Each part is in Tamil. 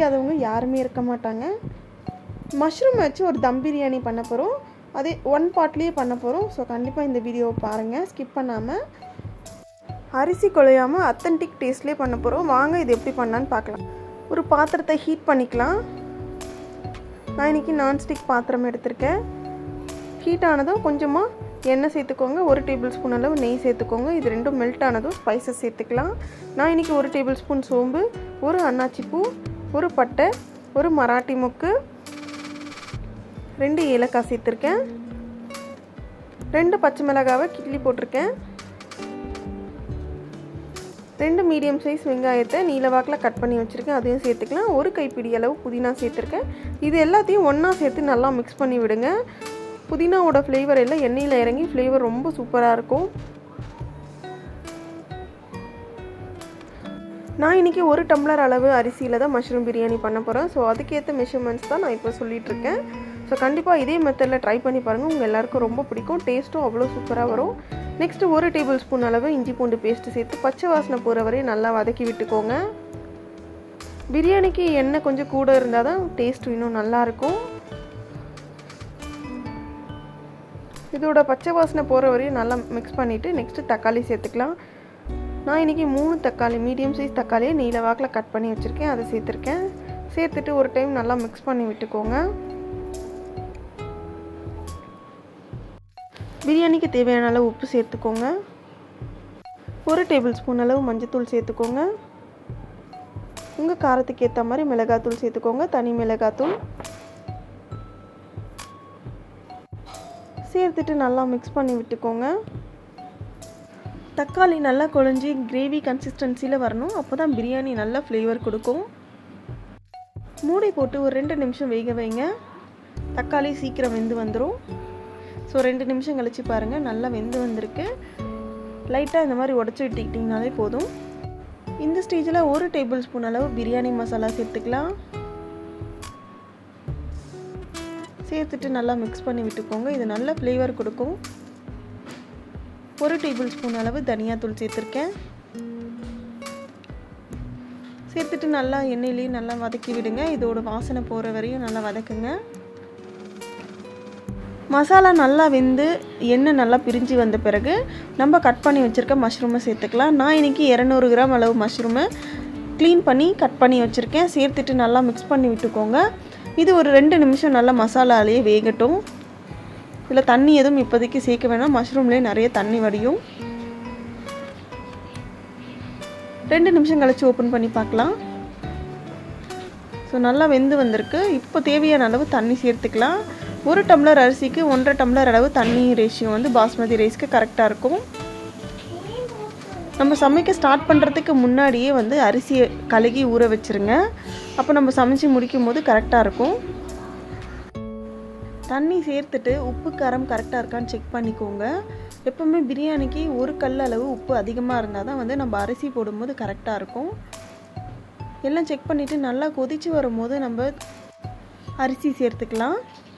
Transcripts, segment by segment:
பிடிக்காதவங்க யாருமே இருக்க மாட்டாங்க. மஷ்ரூம் வச்சு ஒரு தம் பிரியாணி பண்ண போகிறோம். அதே 1 பார்ட்லேயே பண்ண போகிறோம். ஸோ கண்டிப்பாக இந்த வீடியோவை பாருங்கள், ஸ்கிப் பண்ணாமல். அரிசி குழையாமல் அத்தன்டிக் டேஸ்ட்லேயே பண்ண போகிறோம். வாங்க இது எப்படி பண்ணலான்னு பார்க்கலாம். ஒரு பாத்திரத்தை ஹீட் பண்ணிக்கலாம். நான் இன்றைக்கி நான்ஸ்டிக் பாத்திரம் எடுத்திருக்கேன். ஹீட் ஆனதும் கொஞ்சமாக எண்ணெய் சேர்த்துக்கோங்க. 1 டேபிள் ஸ்பூன் அளவு நெய் சேர்த்துக்கோங்க. இது ரெண்டும் மெல்ட் ஆனதும் ஸ்பைசஸ் சேர்த்துக்கலாம். நான் இன்றைக்கி 1 டேபிள் ஸ்பூன் சோம்பு, 1 அன்னாச்சிப்பூ, 1 பட்டை, 1 மராட்டி மொக்கு, 2 ஏலக்காய் சேர்த்துருக்கேன். 2 பச்சை மிளகாவை கிள்ளி போட்டிருக்கேன். 2 மீடியம் சைஸ் வெங்காயத்தை நீலவாக்கில் கட் பண்ணி வச்சுருக்கேன், அதையும் சேர்த்துக்கலாம். 1 கைப்பிடி அளவு புதினா சேர்த்துருக்கேன். இது எல்லாத்தையும் ஒன்றா சேர்த்து நல்லா மிக்ஸ் பண்ணி விடுங்க. புதினாவோட ஃப்ளேவர் எல்லாம் எண்ணெயில் இறங்கி ஃப்ளேவர் ரொம்ப சூப்பராக இருக்கும். நான் இன்றைக்கி 1 டம்ளர் அளவு அரிசியில் தான் மஷ்ரூம் பிரியாணி பண்ண போகிறேன். ஸோ அதுக்கேற்ற மெஷர்மெண்ட்ஸ் தான் நான் இப்போ சொல்லிகிட்ருக்கேன். ஸோ கண்டிப்பாக இதே மெத்தடில் ட்ரை பண்ணி பாருங்கள், உங்கள் எல்லாருக்கும் ரொம்ப பிடிக்கும். டேஸ்ட்டும் அவ்வளோ சூப்பராக வரும். நெக்ஸ்ட்டு 1 டேபிள் ஸ்பூன் அளவு இஞ்சி பூண்டு பேஸ்ட்டு சேர்த்து பச்சை வாசனை போகிற வரையும் நல்லா வதக்கி விட்டுக்கோங்க. பிரியாணிக்கு எண்ணெய் கொஞ்சம் கூட இருந்தால் தான் டேஸ்ட் இன்னும் நல்லாயிருக்கும். இதோட பச்சை வாசனை போகிற வரையும் நல்லா மிக்ஸ் பண்ணிவிட்டு நெக்ஸ்ட்டு தக்காளி சேர்த்துக்கலாம். நான் இன்றைக்கி 3 தக்காளி, மீடியம் சைஸ் தக்காளியை நீல வாக்கில் கட் பண்ணி வச்சுருக்கேன், அதை சேர்த்துருக்கேன். சேர்த்துட்டு ஒரு டைம் நல்லா மிக்ஸ் பண்ணி விட்டுக்கோங்க. பிரியாணிக்கு தேவையான அளவு உப்பு சேர்த்துக்கோங்க. 1 டேபிள் ஸ்பூன் அளவு மஞ்சத்தூள் சேர்த்துக்கோங்க. உங்கள் காரத்துக்கு ஏற்ற மாதிரி மிளகாத்தூள் சேர்த்துக்கோங்க, தனி மிளகாத்தூள் சேர்த்துட்டு நல்லா மிக்ஸ் பண்ணி விட்டுக்கோங்க. தக்காளி நல்லா குழஞ்சி கிரேவி கன்சிஸ்டன்சியில் வரணும், அப்போ தான் பிரியாணி நல்லா ஃப்ளேவர் கொடுக்கும். மூடி போட்டு ஒரு 2 நிமிஷம் வேக வைங்க. தக்காளி சீக்கிரம் வெந்து வந்துடும். ஸோ 2 நிமிஷம் கழித்து பாருங்கள், நல்லா வெந்து வந்திருக்கு. லைட்டாக இந்த மாதிரி உடச்சி விட்டுக்கிட்டிங்கனாலே போதும். இந்த ஸ்டேஜில் 1 டேபிள் ஸ்பூன் அளவு பிரியாணி மசாலா சேர்த்துக்கலாம். சேர்த்துட்டு நல்லா மிக்ஸ் பண்ணி விட்டுக்கோங்க. இது நல்ல ஃப்ளேவர் கொடுக்கும். 1 டேபிள் ஸ்பூன் அளவு தனியாத்தூள் சேர்த்துருக்கேன். சேர்த்துட்டு நல்லா எண்ணெயிலேயே நல்லா வதக்கி விடுங்க. இதோட வாசனை போகிற வரையும் நல்லா வதக்குங்க. மசாலா நல்லா வெந்து எண்ணெய் நல்லா பிரிஞ்சு வந்த பிறகு நம்ம கட் பண்ணி வச்சுருக்க மஷ்ரூமை சேர்த்துக்கலாம். நான் இன்றைக்கி 200 கிராம் அளவு மஷ்ரூமை க்ளீன் பண்ணி கட் பண்ணி வச்சுருக்கேன். சேர்த்துட்டு நல்லா மிக்ஸ் பண்ணி விட்டுக்கோங்க. இது ஒரு 2 நிமிஷம் நல்லா மசாலாலேயே வேகட்டும். இதில் தண்ணி எதுவும் இப்போதைக்கு சேர்க்க வேணாம், மஷ்ரூம்லேயே நிறைய தண்ணி வடியும். 2 நிமிஷம் கழித்து ஓப்பன் பண்ணி பார்க்கலாம். ஸோ நல்லா வெந்து வந்திருக்கு. இப்போ தேவையான அளவு தண்ணி சேர்த்துக்கலாம். 1 டம்ளர் அரிசிக்கு 1.5 டம்ளர் அளவு தண்ணி ரேஷியோ வந்து பாஸ்மதி ரைஸ்க்கு கரெக்டாக இருக்கும். நம்ம சமைக்க ஸ்டார்ட் பண்ணுறதுக்கு முன்னாடியே வந்து அரிசியை கழுகி ஊற வச்சுருங்க. அப்போ நம்ம சமைச்சு முடிக்கும் போது கரெக்டாக இருக்கும். தண்ணி சேர்த்துட்டு உப்பு காரம் கரெக்டாக இருக்கான்னு செக் பண்ணிக்கோங்க. எப்போவுமே பிரியாணிக்கு 1 கல் அளவு உப்பு அதிகமாக இருந்தால் தான் வந்து நம்ம அரிசி போடும்போது கரெக்டாக இருக்கும். எல்லாம் செக் பண்ணிவிட்டு நல்லா கொதித்து வரும்போது நம்ம அரிசி சேர்த்துக்கலாம்.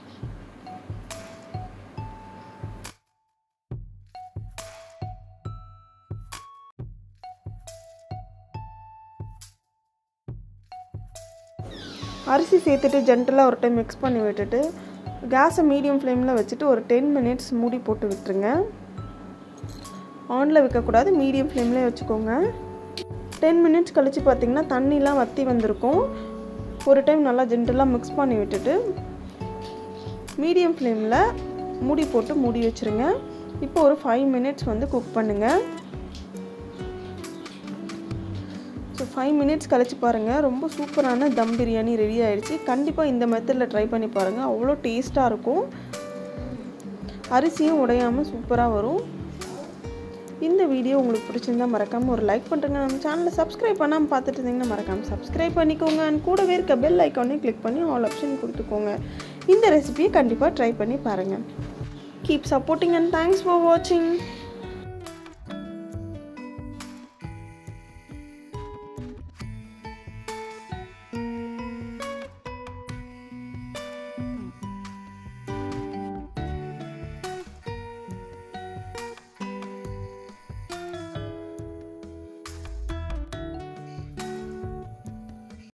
அரிசி சேர்த்துட்டு ஜென்டலாக ஒரு டைம் மிக்ஸ் பண்ணி விட்டுட்டு கேஸை மீடியம் ஃப்ளேமில் வச்சுட்டு ஒரு 10 மினிட்ஸ் மூடி போட்டு விட்டுருங்க. ஆனில் வைக்கக்கூடாது, மீடியம் ஃப்ளேம்லேயே வச்சுக்கோங்க. 10 மினிட்ஸ் கழித்து பார்த்திங்கன்னா தண்ணிலாம் வற்றி வந்திருக்கும். ஒரு டைம் நல்லா ஜென்டலாக மிக்ஸ் பண்ணி விட்டுட்டு மீடியம் ஃப்ளேமில் மூடி போட்டு மூடி வச்சுருங்க. இப்போ ஒரு 5 மினிட்ஸ் வந்து குக் பண்ணுங்கள். ஸோ 5 மினிட்ஸ் கழிச்சு பாருங்கள், ரொம்ப சூப்பரான தம் பிரியாணி ரெடி ஆகிடுச்சு. கண்டிப்பாக இந்த மெத்தடில் ட்ரை பண்ணி பாருங்கள், அவ்வளோ டேஸ்ட்டாக இருக்கும். அரிசியும் உடையாமல் சூப்பராக வரும். இந்த வீடியோ உங்களுக்கு பிடிச்சிருந்தா மறக்காமல் ஒரு லைக் பண்ணுறேங்க. நம்ம சேனலை சப்ஸ்கிரைப் பண்ணாமல் பார்த்துட்டு இருந்தீங்கன்னா மறக்காமல் சப்ஸ்கிரைப் பண்ணிக்கோங்க. அண்ட் கூடவே இருக்க பெல் ஐக்கானே கிளிக் பண்ணி ஆல் ஆப்ஷன் கொடுத்துக்கோங்க. இந்த ரெசிபியை கண்டிப்பாக ட்ரை பண்ணி பாருங்கள். Keep supporting and thanks for வாட்சிங்.